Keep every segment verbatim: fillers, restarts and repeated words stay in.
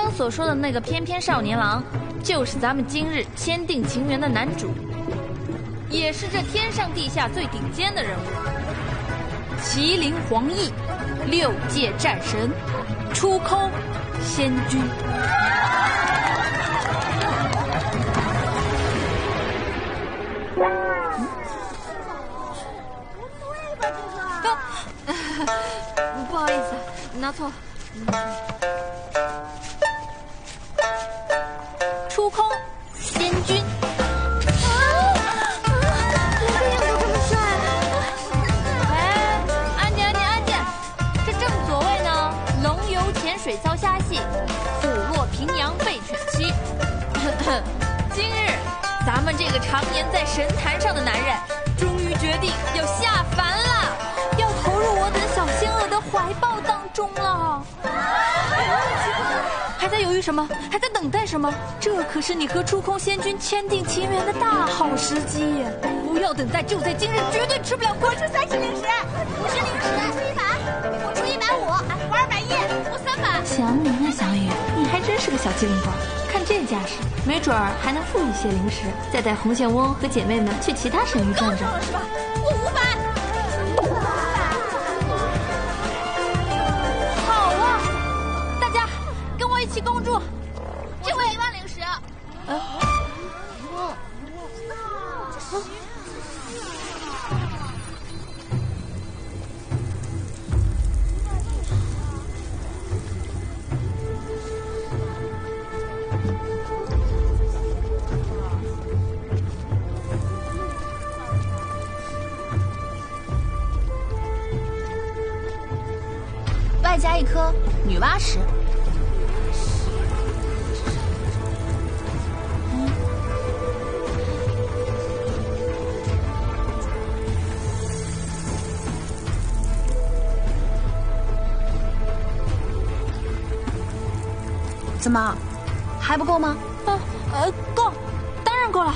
刚所说的那个翩翩少年郎，就是咱们今日签订情缘的男主，也是这天上地下最顶尖的人物——麒麟黄奕，六界战神，出空仙君。嗯不好意思，拿错了。出空仙君。水遭虾戏，虎落平阳被犬欺。今日，咱们这个常年在神坛上的男人，终于决定要下凡了，要投入我等小仙娥的怀抱当中了。还在犹豫什么？还在等待什么？这可是你和出空仙君签订情缘的大好时机，不要等待，就在今日，绝对吃不了亏。我出三十零食，五十零食，出一百，我出一百五，我二百一，我三百。想你呢，小雨，你还真是个小机灵鬼。看这架势，没准儿还能付一些零食，再带红线翁和姐妹们去其他省域转转。是吧？我五百。好啊，大家跟我一起共筑。这回一万零食。嗯。嗯。 外加一颗女娲石。嗯，怎么还不够吗？ 啊，呃，够，当然够了。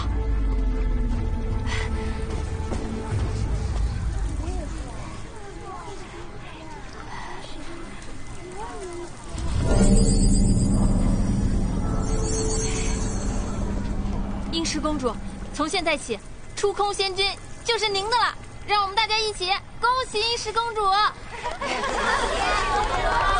英石公主，从现在起，出空仙君就是您的了。让我们大家一起恭喜英石公主！